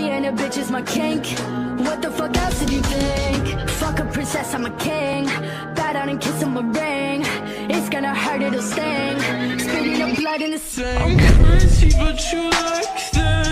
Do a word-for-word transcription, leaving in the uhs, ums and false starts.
Being a bitch is my kink. What the fuck else did you think? Fuck a princess, I'm a king. Bow down and kiss him a ring. It's gonna hurt, it'll sting. Spitting up blood in the sink. I'm crazy, but you like that.